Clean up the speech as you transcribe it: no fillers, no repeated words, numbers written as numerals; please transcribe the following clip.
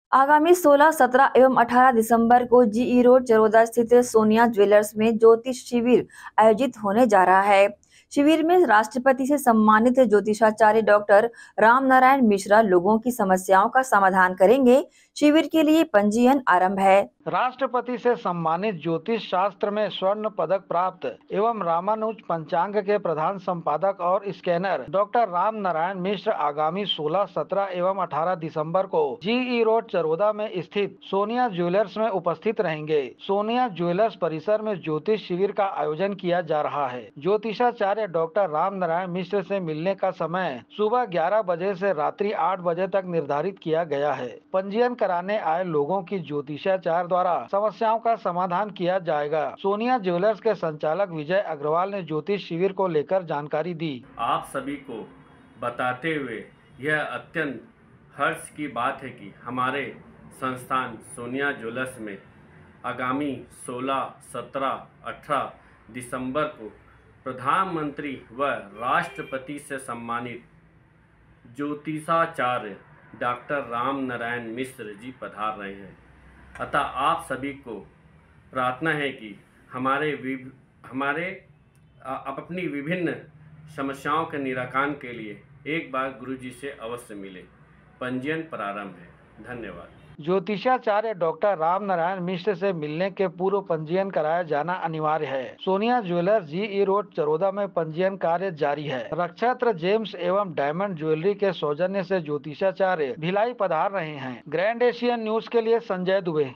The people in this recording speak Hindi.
आगामी 16, 17 एवं 18 दिसंबर को जीई रोड चरोदा स्थित सोनिया ज्वेलर्स में ज्योतिष शिविर आयोजित होने जा रहा है। शिविर में राष्ट्रपति से सम्मानित ज्योतिषाचार्य डॉक्टर रामनारायण मिश्रा लोगों की समस्याओं का समाधान करेंगे। शिविर के लिए पंजीयन आरंभ है। राष्ट्रपति से सम्मानित ज्योतिष शास्त्र में स्वर्ण पदक प्राप्त एवं रामानुज पंचांग के प्रधान संपादक और स्कैनर डॉक्टर राम नारायण मिश्र आगामी 16, 17 एवं 18 दिसंबर को जीई रोड चरोदा में स्थित सोनिया ज्वेलर्स में उपस्थित रहेंगे। सोनिया ज्वेलर्स परिसर में ज्योतिष शिविर का आयोजन किया जा रहा है। ज्योतिषाचार्य डॉक्टर राम नारायण मिश्र से मिलने का समय सुबह 11 बजे से रात्रि 8 बजे तक निर्धारित किया गया है। पंजीयन कराने आए लोगों की ज्योतिषाचार्य द्वारा समस्याओं का समाधान किया जाएगा। सोनिया ज्वेलर्स के संचालक विजय अग्रवाल ने ज्योतिष शिविर को लेकर जानकारी दी। आप सभी को बताते हुए यह अत्यंत हर्ष की बात है कि हमारे संस्थान सोनिया ज्वेलर्स में आगामी 16, 17, 18 दिसंबर को प्रधानमंत्री व राष्ट्रपति से सम्मानित ज्योतिषाचार्य डॉक्टर राम नारायण मिश्र जी पधार रहे हैं। अतः आप सभी को प्रार्थना है कि अपनी विभिन्न समस्याओं के निराकरण के लिए एक बार गुरुजी से अवश्य मिले। पंजीयन प्रारंभ है। धन्यवाद। ज्योतिषाचार्य डॉक्टर राम नारायण मिश्र से मिलने के पूर्व पंजीयन कराया जाना अनिवार्य है। Sonia jewellers GE road Charoda में पंजीयन कार्य जारी है। नक्षत्र जेम्स एवं डायमंड ज्वेलरी के सौजन्य से ज्योतिषाचार्य भिलाई पधार रहे हैं। ग्रैंड एशियन न्यूज के लिए संजय दुबे।